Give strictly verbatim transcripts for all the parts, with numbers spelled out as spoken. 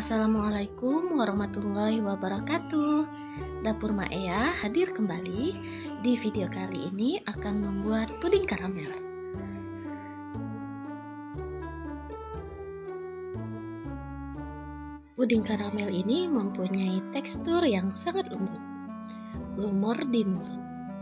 Assalamualaikum warahmatullahi wabarakatuh. Dapur Maea hadir kembali. Di video kali ini akan membuat puding karamel. Puding karamel ini mempunyai tekstur yang sangat lembut, lumur di mulut.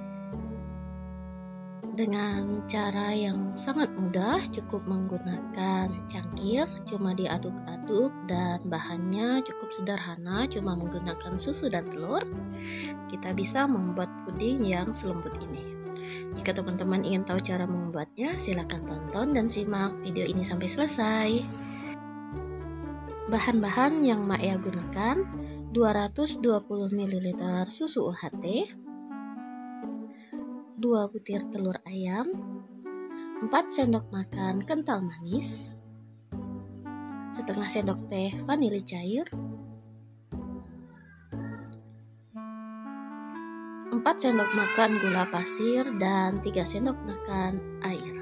Dengan cara yang sangat mudah, cukup menggunakan cangkir, cuma diaduk-aduk, dan bahannya cukup sederhana, cuma menggunakan susu dan telur. Kita bisa membuat puding yang selembut ini. Jika teman-teman ingin tahu cara membuatnya, silakan tonton dan simak video ini sampai selesai. Bahan-bahan yang Maea gunakan: dua ratus dua puluh mililiter susu U H T, dua butir telur ayam, empat sendok makan kental manis, setengah sendok teh vanili cair, empat sendok makan gula pasir, dan tiga sendok makan air.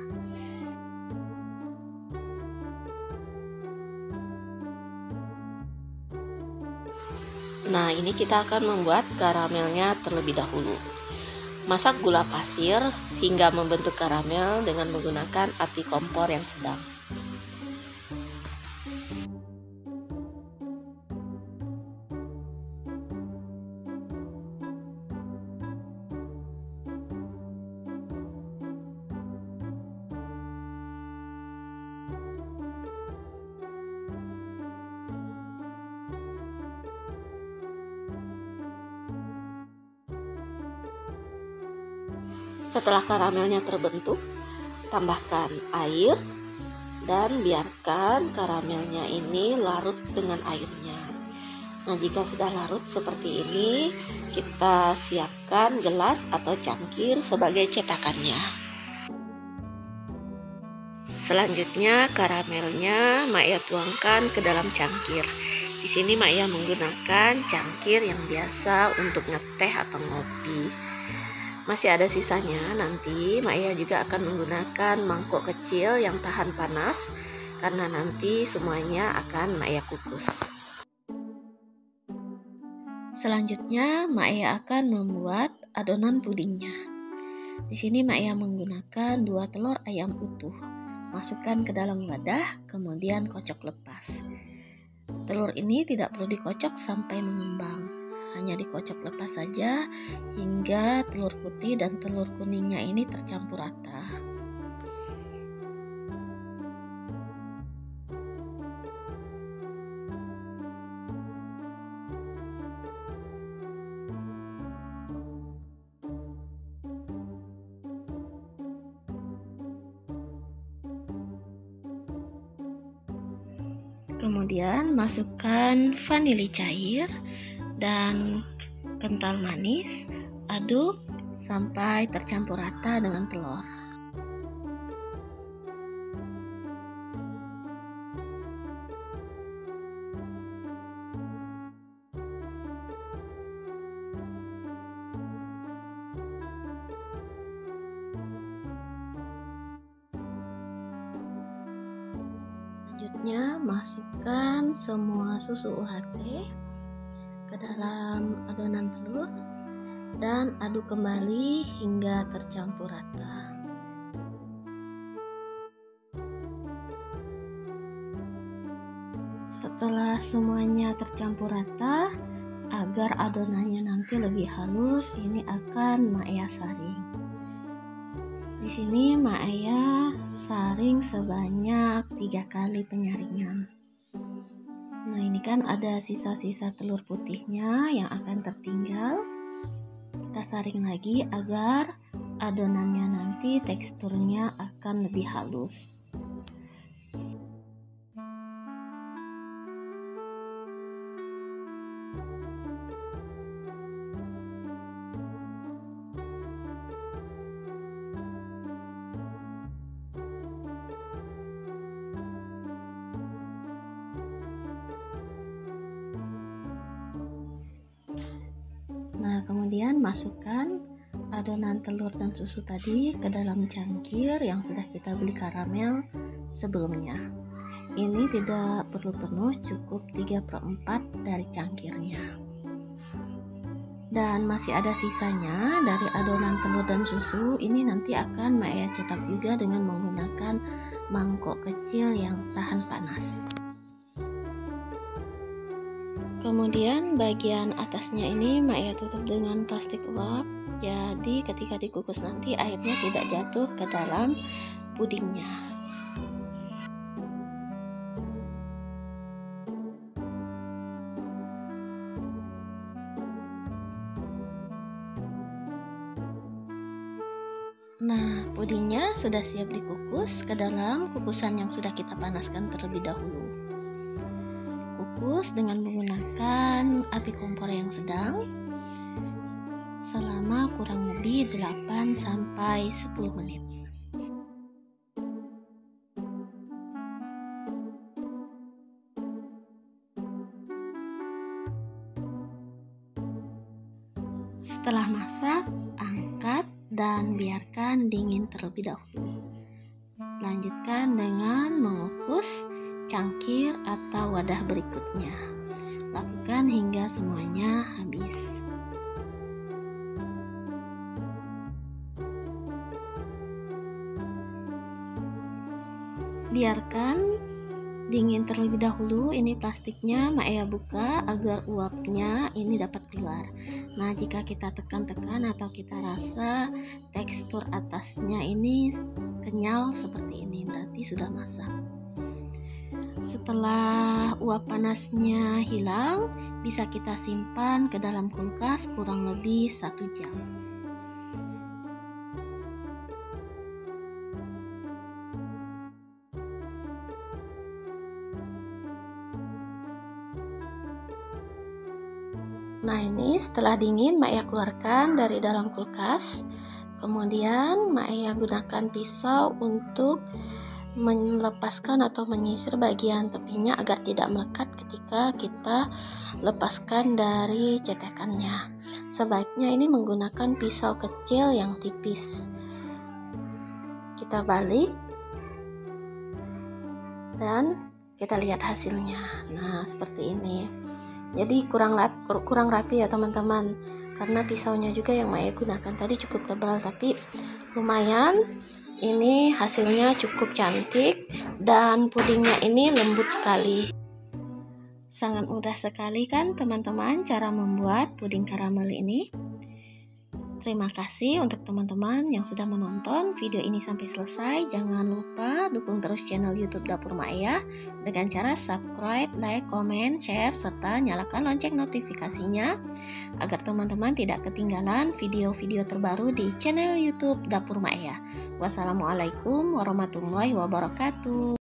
Nah, ini kita akan membuat karamelnya terlebih dahulu. Masak gula pasir hingga membentuk karamel dengan menggunakan api kompor yang sedang. Setelah karamelnya terbentuk, tambahkan air dan biarkan karamelnya ini larut dengan airnya. Nah, jika sudah larut seperti ini, kita siapkan gelas atau cangkir sebagai cetakannya. Selanjutnya, karamelnya Maea tuangkan ke dalam cangkir. Di sini Maea menggunakan cangkir yang biasa untuk ngeteh atau ngopi. Masih ada sisanya, nanti Maea juga akan menggunakan mangkok kecil yang tahan panas karena nanti semuanya akan Maea kukus. Selanjutnya Maea akan membuat adonan pudingnya. Di sini Maea menggunakan dua telur ayam utuh. Masukkan ke dalam wadah, kemudian kocok lepas. Telur ini tidak perlu dikocok sampai mengembang. Hanya dikocok lepas saja hingga telur putih dan telur kuningnya ini tercampur rata. Kemudian masukkan vanili cair dan kental manis, aduk sampai tercampur rata dengan telur. Selanjutnya, masukkan semua susu U H T ke dalam adonan telur dan aduk kembali hingga tercampur rata. Setelah semuanya tercampur rata, agar adonannya nanti lebih halus, ini akan Maea saring. Di sini Maea saring sebanyak tiga kali penyaringan. Nah, ini kan ada sisa-sisa telur putihnya yang akan tertinggal. Kita saring lagi agar adonannya nanti teksturnya akan lebih halus. Nah, kemudian masukkan adonan telur dan susu tadi ke dalam cangkir yang sudah kita beli karamel sebelumnya. ini tidak perlu penuh, cukup tiga per empat dari cangkirnya. Dan masih ada sisanya dari adonan telur dan susu. Ini nanti akan Maya cetak juga dengan menggunakan mangkok kecil yang tahan panas. Kemudian bagian atasnya ini Maya tutup dengan plastik uap. Jadi ketika dikukus nanti airnya tidak jatuh ke dalam pudingnya. Nah, pudingnya sudah siap dikukus ke dalam kukusan yang sudah kita panaskan terlebih dahulu. Kukus dengan menggunakan api kompor yang sedang selama kurang lebih delapan sampai sepuluh menit. Setelah masak, angkat dan biarkan dingin terlebih dahulu. Lanjutkan dengan mengukus cangkir atau wadah berikutnya. Lakukan hingga semuanya habis. Biarkan dingin terlebih dahulu. Ini plastiknya Maya buka agar uapnya ini dapat keluar. Nah, jika kita tekan-tekan atau kita rasa tekstur atasnya ini kenyal seperti ini, berarti sudah masak. Setelah uap panasnya hilang, bisa kita simpan ke dalam kulkas kurang lebih satu jam. Nah, ini setelah dingin Maya keluarkan dari dalam kulkas. Kemudian Maya gunakan pisau untuk melepaskan atau menyisir bagian tepinya agar tidak melekat ketika kita lepaskan dari cetekannya. Sebaiknya ini menggunakan pisau kecil yang tipis. Kita balik dan kita lihat hasilnya. Nah, seperti ini. Jadi kurang lap, kurang rapi ya teman-teman, karena pisaunya juga yang Maya gunakan tadi cukup tebal, tapi lumayan. Ini hasilnya cukup cantik dan pudingnya ini lembut sekali. Sangat mudah sekali kan teman-teman cara membuat puding karamel ini. Terima kasih untuk teman-teman yang sudah menonton video ini sampai selesai. Jangan lupa dukung terus channel YouTube Dapur Maya dengan cara subscribe, like, comment, share, serta nyalakan lonceng notifikasinya agar teman-teman tidak ketinggalan video-video terbaru di channel YouTube Dapur Maya. Wassalamualaikum warahmatullahi wabarakatuh.